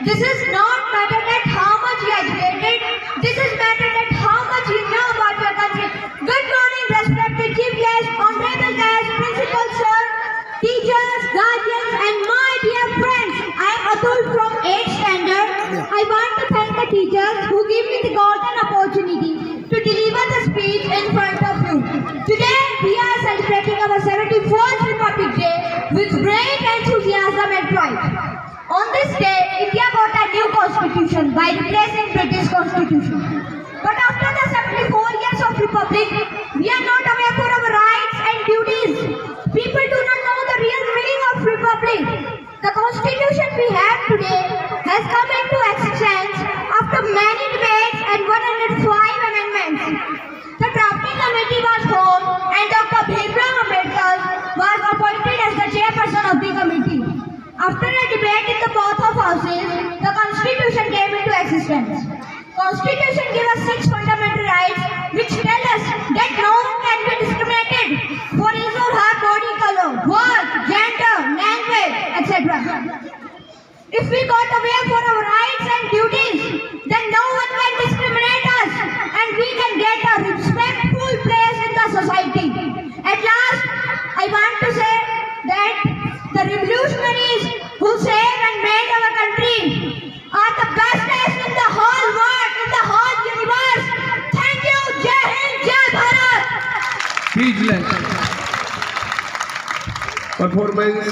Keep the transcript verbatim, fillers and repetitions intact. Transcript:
This is not matter that how much you educated. This is matter that how much you know about your country. Good morning, respected chief guest, honorable guest, principal sir, teachers, guardians, and my dear friends. I am Atul from eighth standard. I want to thank the teachers who give me the golden opportunity to deliver the speech in front of you. Today we are celebrating our seventy-fourth Republic Day with great enthusiasm and pride. On this day, India got a new constitution by replacing British constitution. But after the seventy-four years of Republic, we are not aware for our rights and duties. People do not know the real meaning of Republic. The constitution we have today has come into existence after many debates and one hundred five amendments. The drafting committee was formed and Doctor Ambedkar was appointed as the chairperson of the committee. After a debate in the both of houses, the constitution came into existence. Constitution gives us six fundamental rights which tell us that no one can be discriminated for his or her body color, work, gender, language, et cetera. If we got aware for our rights and duties, then no one can discriminate us and we can get a respectful place in the society. At last, I want to say that the revolutionaries who saved and made our country are the bestest in the whole world, in the whole universe. Thank you. Jai Hind, Jai Bharat. Speechless. Performance.